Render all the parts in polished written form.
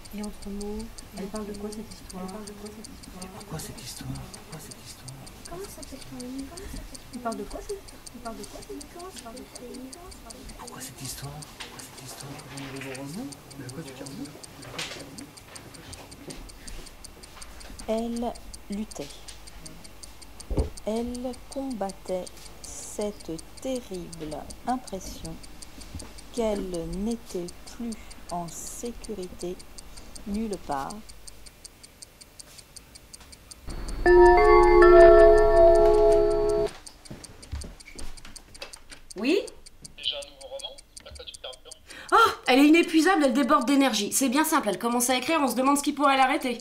Et entre mots, elle parle de quoi cette histoire? Pourquoi cette histoire? Pourquoi cette histoire? Comment ça s'appelle ton livre? Il parle de quoi cette histoire? Comment ça s'appelle ton livre? Pourquoi cette histoire? Pourquoi cette histoire? De quoi tu parles? Elle luttait. Elle combattait cette terrible impression qu'elle n'était plus en sécurité nulle part. Oui? Déjà un nouveau roman? À quoi tu te perds de temps? Oh, elle est inépuisable, elle déborde d'énergie. C'est bien simple, elle commence à écrire, on se demande ce qui pourrait l'arrêter.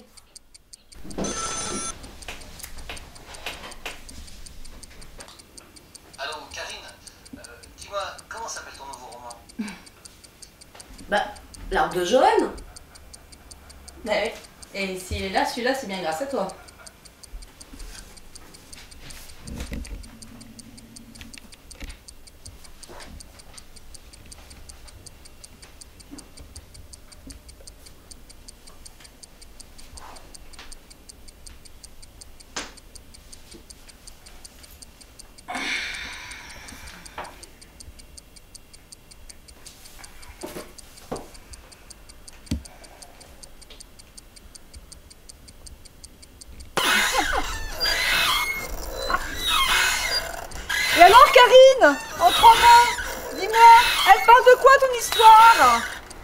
Allô, Karine, dis-moi, comment s'appelle ton nouveau roman? Bah, l'arbre de Johan. Ouais. Et s'il est là, celui-là, c'est bien grâce à toi. Et alors, Karine, en 3 mots, dis-moi, elle parle de quoi ton histoire?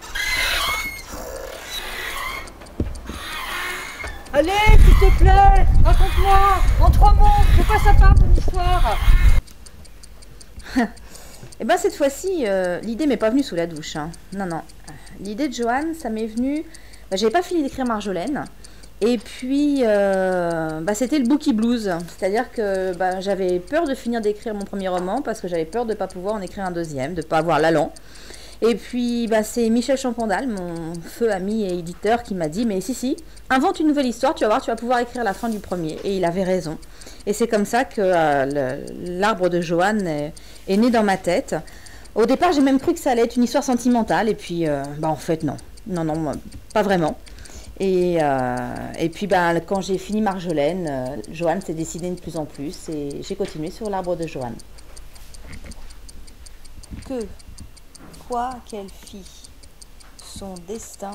Allez, s'il te plaît, raconte-moi, en 3 mots, de quoi ça parle ton histoire? Eh ben cette fois-ci, l'idée m'est pas venue sous la douche. Hein. Non, non. L'idée de Johan, ça m'est venu... j'avais pas fini d'écrire Marjolaine. Et puis, c'était le bookie blues. C'est-à-dire que j'avais peur de finir d'écrire mon premier roman parce que j'avais peur de ne pas pouvoir en écrire un deuxième, de ne pas avoir l'allant. Et puis, c'est Michel Champondal, mon feu ami et éditeur, qui m'a dit « Mais si, invente une nouvelle histoire, tu vas voir, tu vas pouvoir écrire la fin du premier. » Et il avait raison. Et c'est comme ça que l'arbre de Johan est né dans ma tête. Au départ, j'ai même cru que ça allait être une histoire sentimentale. Et puis, en fait, non. Non, pas vraiment. Et puis, quand j'ai fini Marjolaine, Johan s'est dessiné de plus en plus. Et j'ai continué sur l'arbre de Johan. Quoi qu'elle fit, son destin...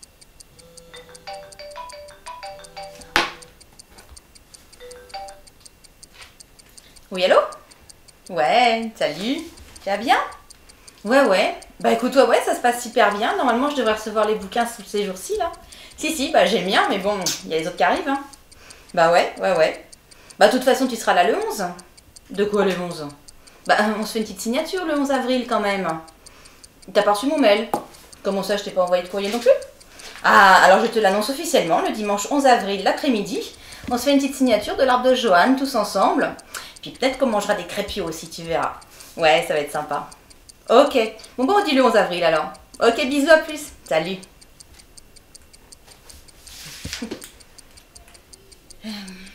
Oui, allô? Ouais, salut. Tu vas bien? Ouais. Bah écoute, ouais, ça se passe super bien. Normalement, je devrais recevoir les bouquins ces jours-ci, là. Si, j'aime bien, mais bon, il y a les autres qui arrivent, hein. Bah ouais. Bah de toute façon, tu seras là le 11. De quoi le 11? Bah, on se fait une petite signature le 11 avril, quand même. T'as pas reçu mon mail? Comment ça, je t'ai pas envoyé de courrier non plus? Ah, alors je te l'annonce officiellement, le dimanche 11 avril, l'après-midi. On se fait une petite signature de l'arbre de Johan, tous ensemble. Puis peut-être qu'on mangera des crêpiaux aussi, tu verras. Ouais, ça va être sympa. Ok. Bon, on dit le 11 avril alors. Ok, bisous, à plus. Salut.